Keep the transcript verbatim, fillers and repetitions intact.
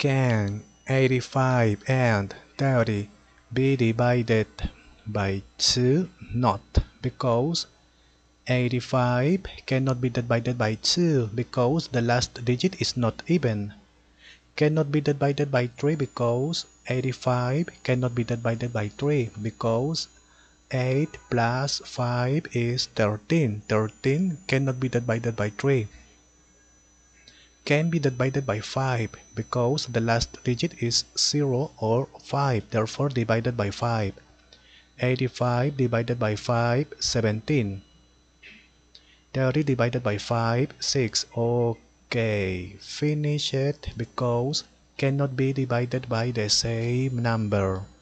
Can eighty-five and thirty be divided by two? Not, because eighty-five cannot be divided by two because the last digit is not even. Cannot be divided by three because eighty-five cannot be divided by three because eight plus five is thirteen. thirteen cannot be divided by three. Can be divided by five because the last digit is zero or five, therefore divided by five. eighty-five divided by five, seventeen. thirty divided by five, six. Okay, finish it because cannot be divided by the same number.